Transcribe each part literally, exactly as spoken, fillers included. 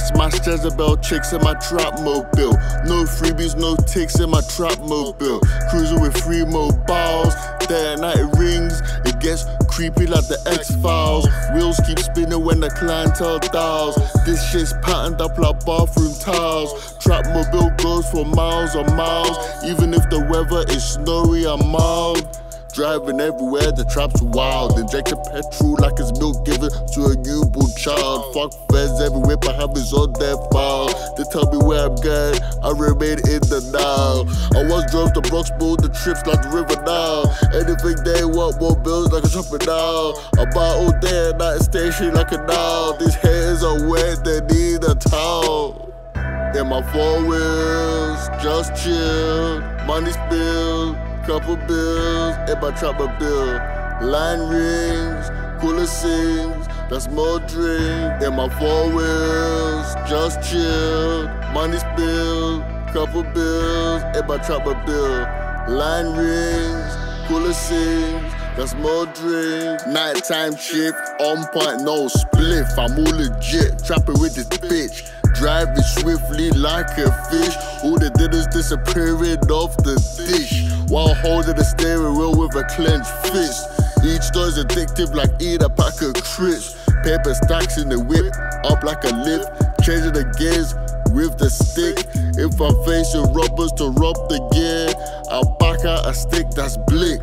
smash Jezebel chicks in my trap mobile. No freebies, no ticks in my trap mobile. Cruising with three mobiles. Day and night it rings, it gets creepy like the X-Files. Wheels keep spinning when the clientele dials. This shit's patterned up like bathroom tiles. Trap mobile goes for miles and miles. Even if the weather is snowy and mild. Driving everywhere, the trap's wild. Injecting petrol like it's milk given to a newborn child. Fuck feds, every whip I have is on their file. They tell me where I'm going, I remain in the now. I once drove the Bronx, but the trips like the river now. Anything they want, more bills like a shopping now. I buy all day and night, station like a now. These haters are wet, they need a towel. In my four wheels, just chill, money spill. Couple bills, in my trap a bill. Line rings, cooler sings, that's more drink. In my four wheels, just chill. Money spill, couple bills, in my trap a bill. Line rings, cooler sings, that's more drink. Nighttime chick, on point, no spliff. I'm all legit, trapping with this bitch. Driving swiftly like a fish. All they did is disappearing off the dish. While holding the steering wheel with a clenched fist. Each door's addictive like eat a pack of crisps. Paper stacks in the whip, up like a lift. Changing the gears with the stick. If I'm facing robbers to rob the gear, I'll back out a stick that's blick.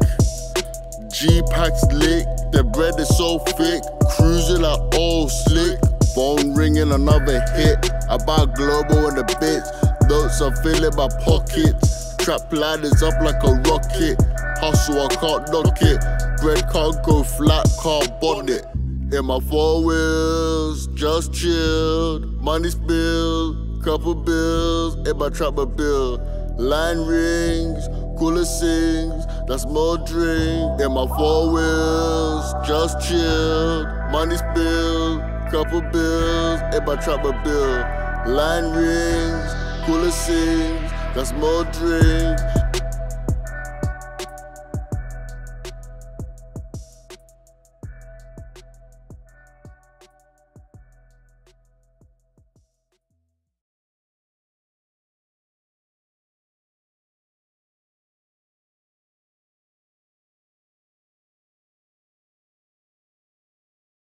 G-Packs lick, the bread is so thick. Cruising like all slick. Phone ringing, another hit. I buy global in the bits. Notes are filling my pockets. Trap line is up like a rocket. Hustle, I can't knock it. Bread can't go flat, can't bond it. In my four wheels, just chilled. Money spilled, couple bills. In my trap a bill. Line rings, cooler sings, that's more drink. In my four wheels, just chilled. Money spilled, couple bills. In my trap a bill. Line rings, cooler sings, that's more drink.